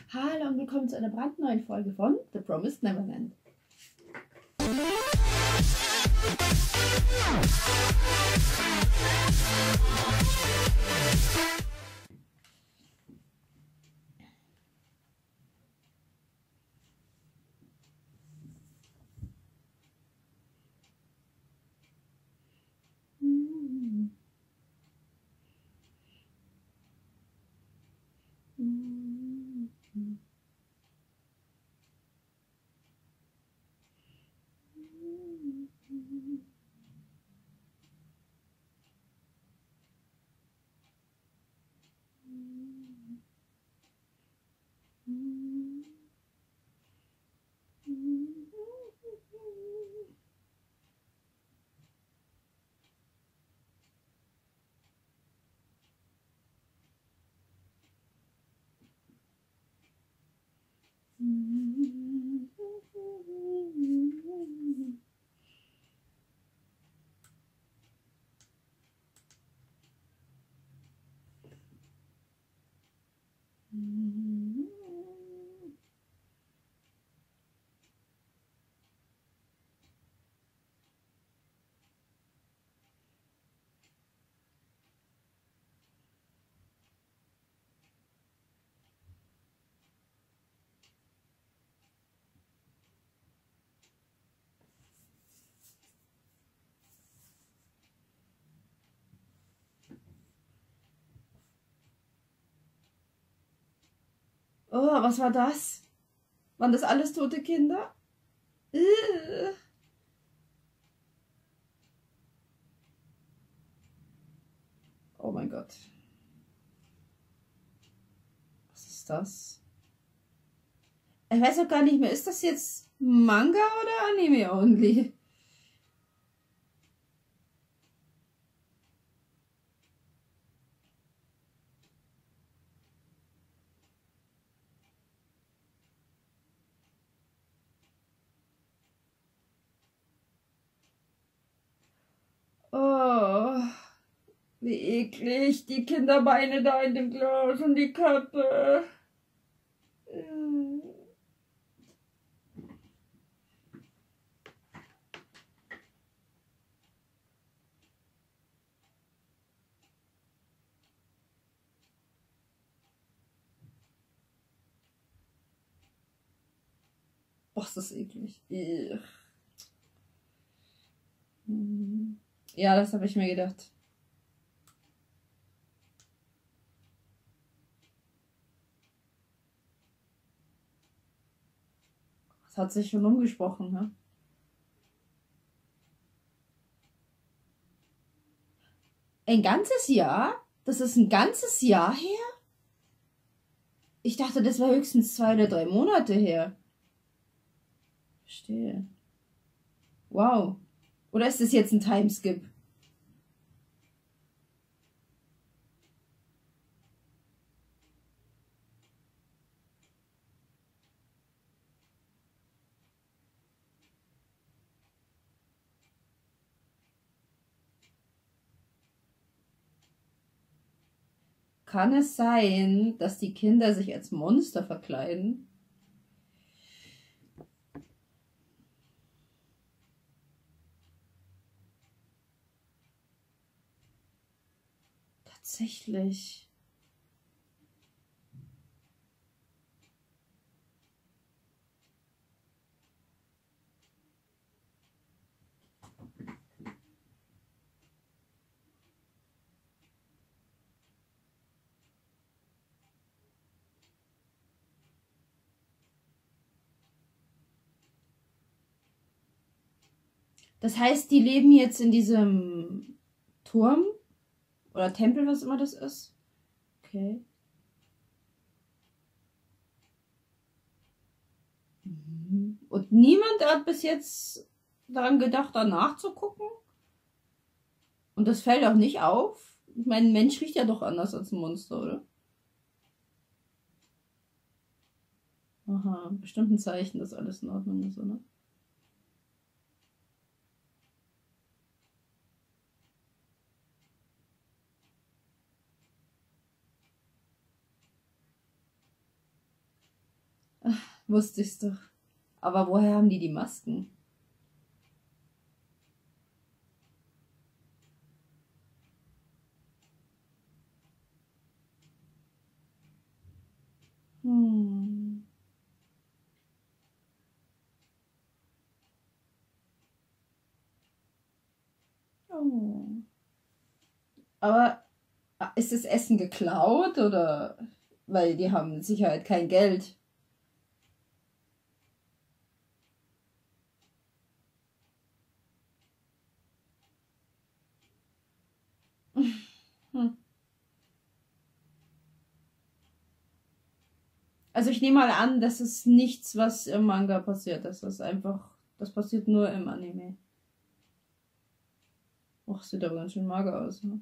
Hallo und willkommen zu einer brandneuen Folge von The Promised Neverland. Oh, was war das? Waren das alles tote Kinder? Oh mein Gott. Was ist das? Ich weiß auch gar nicht mehr, ist das jetzt Manga oder Anime only? Oh, wie eklig. Die Kinderbeine da in dem Glas und die Kappe. Boah, ist das eklig. Ja, das habe ich mir gedacht. Das hat sich schon umgesprochen, ne? Ein ganzes Jahr? Das ist ein ganzes Jahr her? Ich dachte, das war höchstens 2 oder 3 Monate her. Verstehe. Wow. Oder ist das jetzt ein Timeskip? Kann es sein, dass die Kinder sich als Monster verkleiden? Tatsächlich. Das heißt, die leben jetzt in diesem Turm oder Tempel, was immer das ist. Okay. Und niemand hat bis jetzt daran gedacht, danach zu gucken? Und das fällt auch nicht auf? Ich meine, ein Mensch riecht ja doch anders als ein Monster, oder? Aha, bestimmt ein Zeichen, dass alles in Ordnung ist, oder? Wusste ich's doch. Aber woher haben die Masken? Hm. Oh. Aber ist das Essen geklaut oder? Weil die haben mit Sicherheit kein Geld. Hm. Also ich nehme mal an, das ist nichts, was im Manga passiert. Das ist einfach, das passiert nur im Anime. Och, sieht aber ganz schön mager aus. Ne?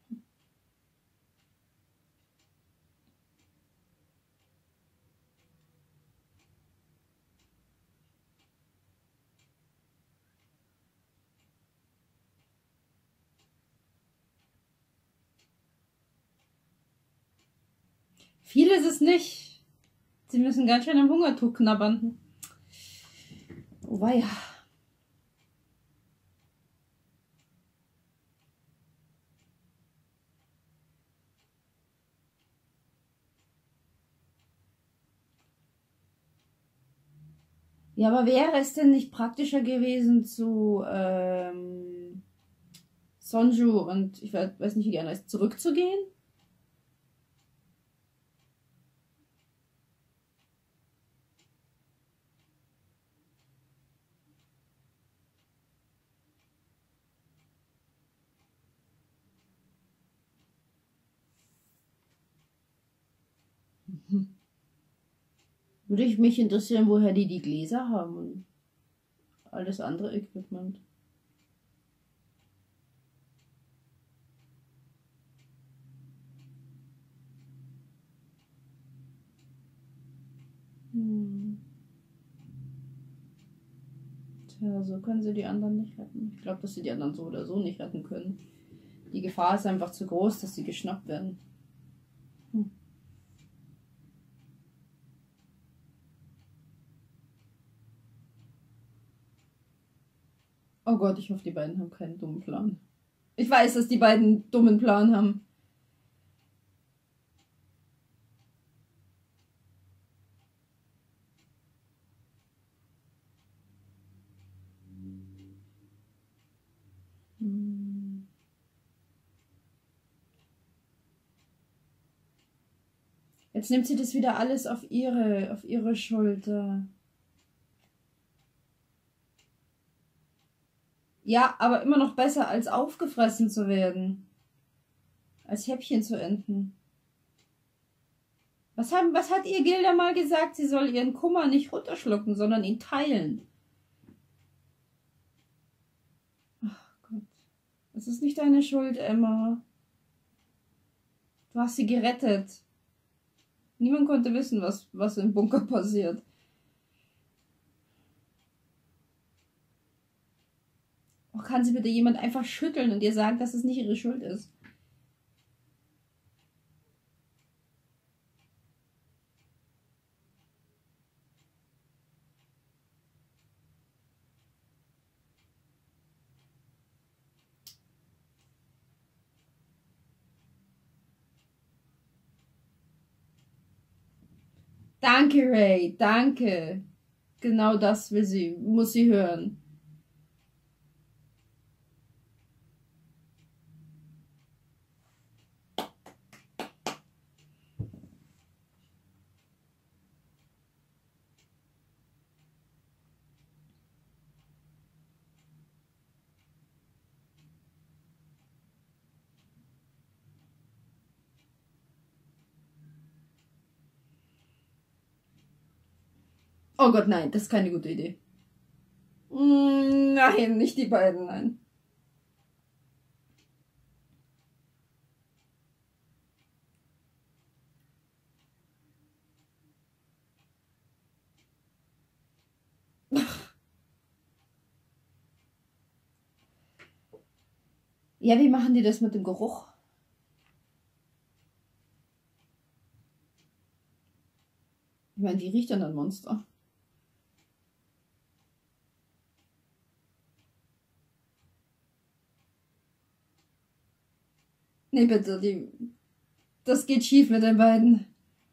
Viel ist es nicht. Sie müssen ganz schön am Hungertuch knabbern. Oh weia. Ja, aber wäre es denn nicht praktischer gewesen zu Sonju und ich weiß nicht, wie die andere ist, zurückzugehen? Würde ich mich interessieren, woher die Gläser haben und alles andere Equipment. Hm. Tja, so können sie die anderen nicht retten. Ich glaube, dass sie die anderen so oder so nicht retten können. Die Gefahr ist einfach zu groß, dass sie geschnappt werden. Hm. Oh Gott, ich hoffe, die beiden haben keinen dummen Plan. Ich weiß, dass die beiden einen dummen Plan haben. Hm. Jetzt nimmt sie das wieder alles auf ihre Schulter. Ja, aber immer noch besser, als aufgefressen zu werden. Als Häppchen zu enden. Was hat ihr Gilda mal gesagt? Sie soll ihren Kummer nicht runterschlucken, sondern ihn teilen. Ach Gott. Es ist nicht deine Schuld, Emma. Du hast sie gerettet. Niemand konnte wissen, was im Bunker passiert. Oh, kann sie bitte jemand einfach schütteln und ihr sagen, dass es nicht ihre Schuld ist? Danke, Ray, danke. Genau das muss sie hören. Oh Gott, nein, das ist keine gute Idee. Nein, nicht die beiden, nein. Ja, wie machen die das mit dem Geruch? Ich meine, die riecht dann ein Monster. Nee, bitte, das geht schief mit den beiden.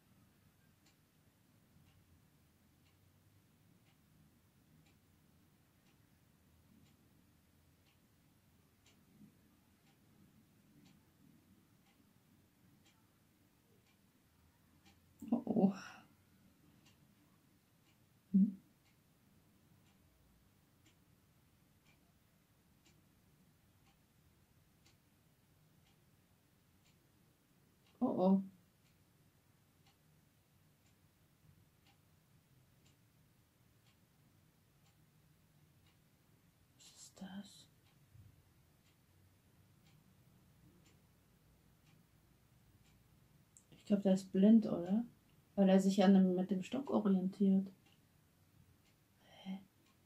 Oh, oh. Hm. Oh, oh. Was ist das? Ich glaube, der ist blind, oder? Weil er sich mit dem Stock orientiert. Hä?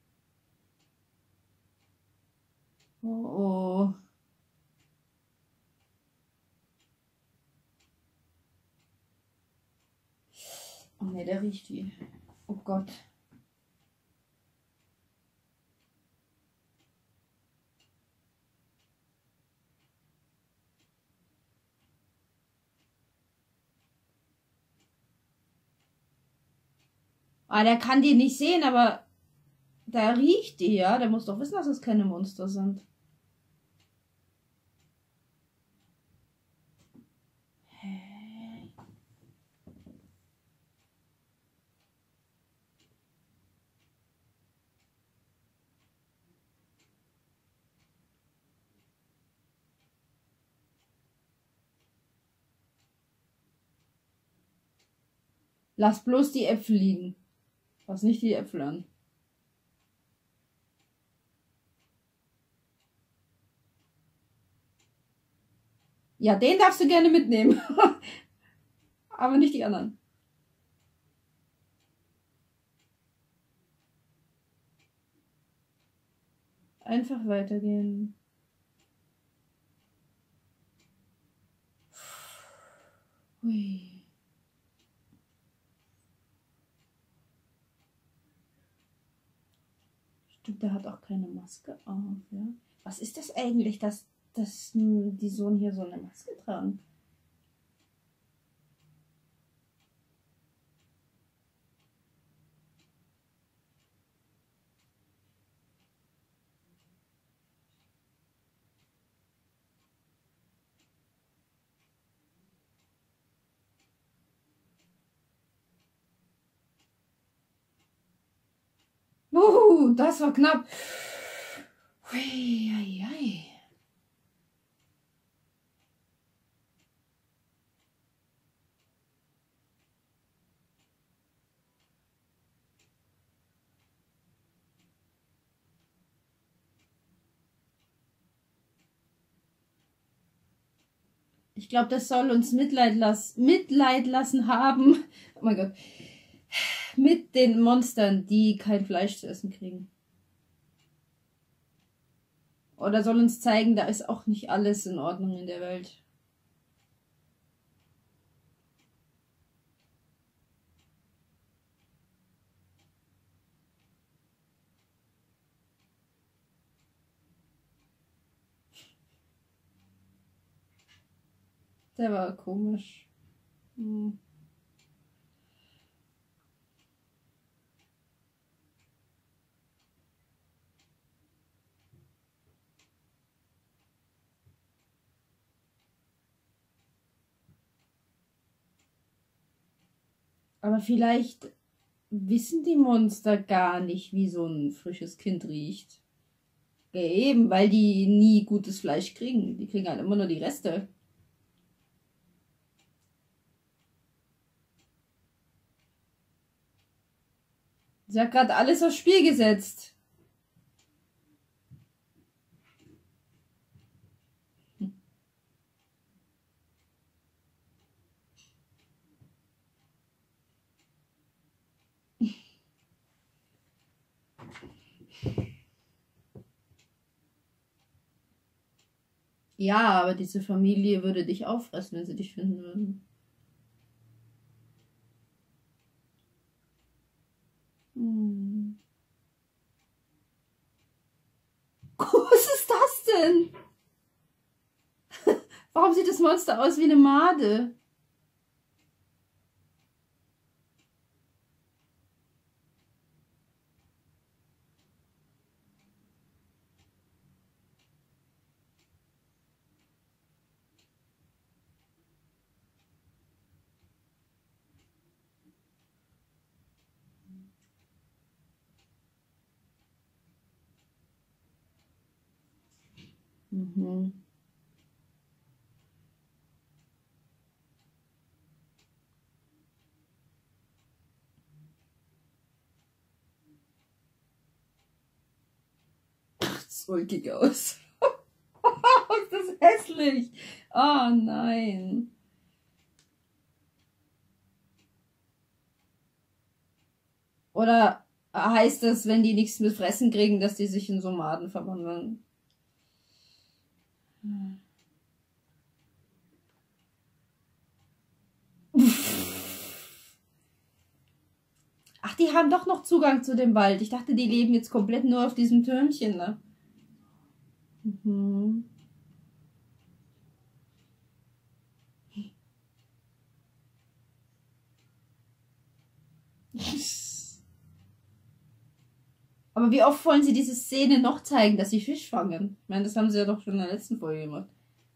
Oh, oh. Oh ne, der riecht die. Oh Gott. Ah, der kann die nicht sehen, aber da riecht die, ja. Der muss doch wissen, dass es keine Monster sind. Hä? Lass bloß die Äpfel liegen. Fass nicht die Äpfel an. Ja, den darfst du gerne mitnehmen. Aber nicht die anderen. Einfach weitergehen. Hui. Stimmt, der hat auch keine Maske auf, ja. Was ist das eigentlich, dass die Sohn hier so eine Maske tragen? Das war knapp. Hui, ei, ei. Ich glaube, das soll uns Mitleid lassen haben. Oh mein Gott. Mit den Monstern, die kein Fleisch zu essen kriegen. Oder soll uns zeigen, da ist auch nicht alles in Ordnung in der Welt. Der war komisch. Hm. Aber vielleicht wissen die Monster gar nicht, wie so ein frisches Kind riecht. Ja, eben, weil die nie gutes Fleisch kriegen. Die kriegen halt immer nur die Reste. Sie hat gerade alles aufs Spiel gesetzt. Ja, aber diese Familie würde dich auffressen, wenn sie dich finden würden. Warum sieht das Monster aus wie eine Made? Mhm. Das ulkig aus. Ist das hässlich. Oh nein. Oder heißt das, wenn die nichts mit Fressen kriegen, dass die sich in so Maden verwandeln? Ach, die haben doch noch Zugang zu dem Wald. Ich dachte, die leben jetzt komplett nur auf diesem Türmchen, ne? Mhm. Aber wie oft wollen sie diese Szene noch zeigen, dass sie Fisch fangen? Ich meine, das haben sie ja doch schon in der letzten Folge gemacht.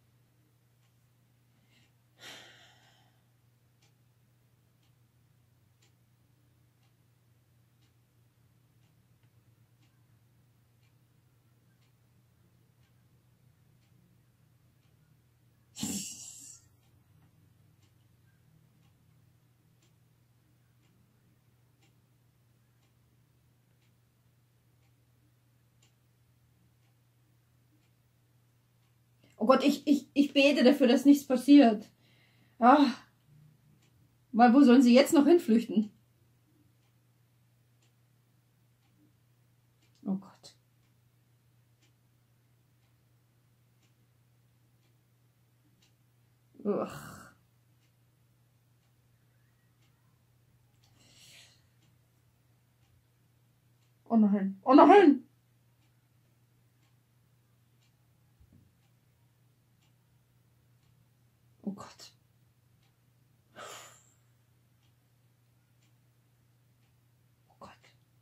Oh Gott, ich bete dafür, dass nichts passiert. Ah, weil wo sollen sie jetzt noch hinflüchten? Oh Gott. Ugh. Oh nein. Oh nein! Oh Gott. Oh Gott.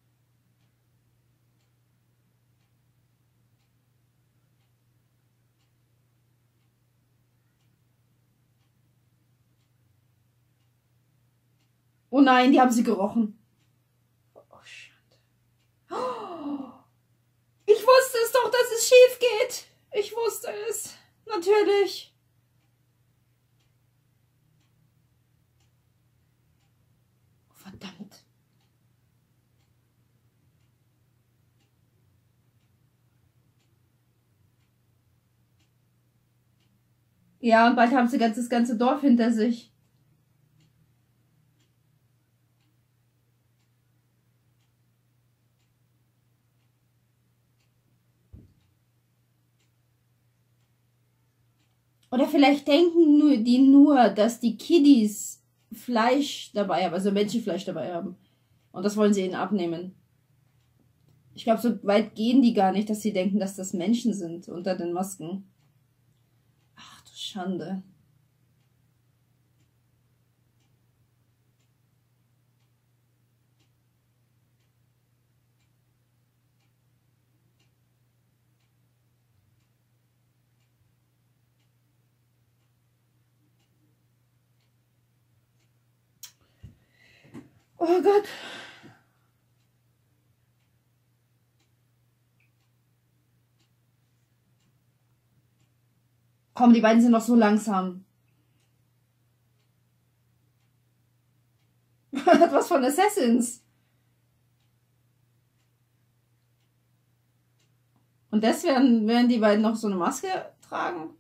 Oh nein, die haben sie gerochen. Oh, Schande. Oh, ich wusste es doch, dass es schief geht. Ich wusste es. Natürlich. Verdammt. Ja, und bald haben sie das ganze Dorf hinter sich. Oder vielleicht denken nur, dass die Kiddies Fleisch dabei haben, also Menschenfleisch dabei haben. Und das wollen sie ihnen abnehmen. Ich glaube, so weit gehen die gar nicht, dass sie denken, dass das Menschen sind unter den Masken. Ach du Schande. Oh Gott. Komm, die beiden sind noch so langsam. Hat was von Assassins. Und deswegen werden die beiden noch so eine Maske tragen.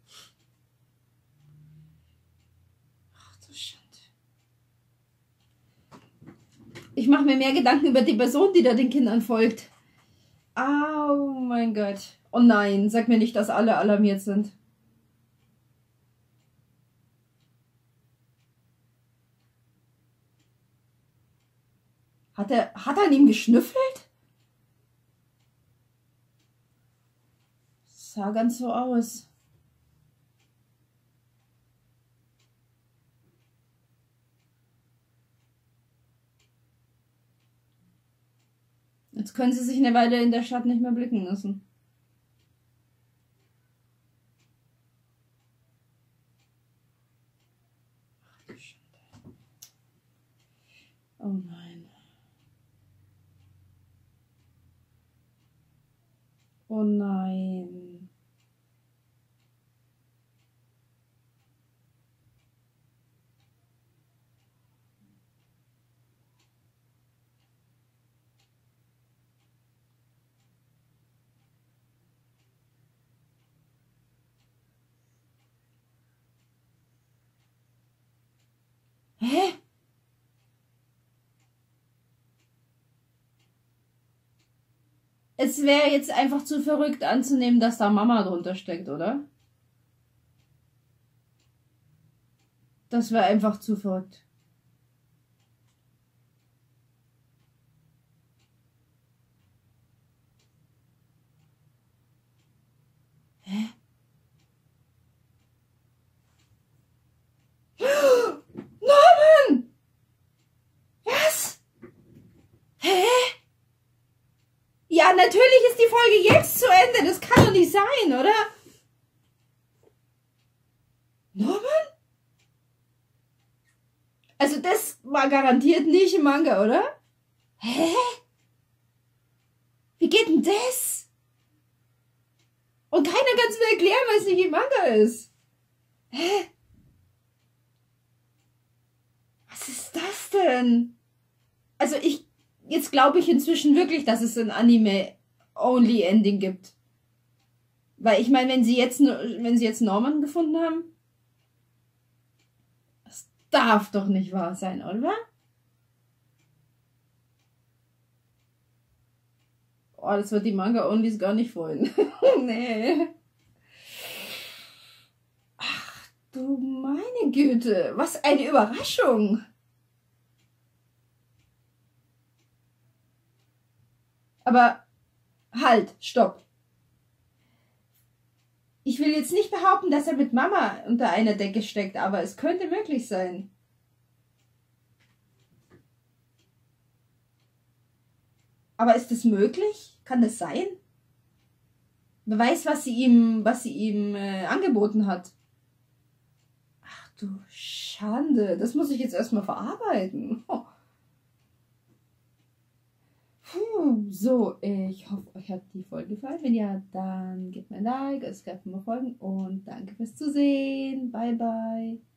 Ach du Schande. Ich mache mir mehr Gedanken über die Person, die da den Kindern folgt. Oh mein Gott. Oh nein, sag mir nicht, dass alle alarmiert sind. Hat er an ihm geschnüffelt? Sah ganz so aus. Jetzt können sie sich eine Weile in der Stadt nicht mehr blicken lassen. Oh nein. Oh nein. Hä? Es wäre jetzt einfach zu verrückt anzunehmen, dass da Mama drunter steckt, oder? Das wäre einfach zu verrückt. Hä? Norman! Was? Hä? Ja, natürlich ist die Folge jetzt zu Ende. Das kann doch nicht sein, oder? Norman? Also das war garantiert nicht im Manga, oder? Hä? Wie geht denn das? Und keiner kann es mir erklären, weil es nicht im Manga ist. Hä? Was ist das denn? Also jetzt glaube ich inzwischen wirklich, dass es ein Anime-Only-Ending gibt. Weil ich meine, wenn sie jetzt Norman gefunden haben, das darf doch nicht wahr sein, oder? Oh, das wird die Manga-Onlys gar nicht freuen. Nee. Ach du meine Güte, was eine Überraschung. Aber halt, stopp. Ich will jetzt nicht behaupten, dass er mit Mama unter einer Decke steckt, aber es könnte möglich sein. Aber ist das möglich? Kann das sein? Wer weiß, was sie ihm angeboten hat. Ach du Schande, das muss ich jetzt erstmal verarbeiten. Oh. So, ich hoffe, euch hat die Folge gefallen. Wenn ja, dann gebt mir ein Like, es gab mir folgen und danke fürs Zusehen. Bye, bye.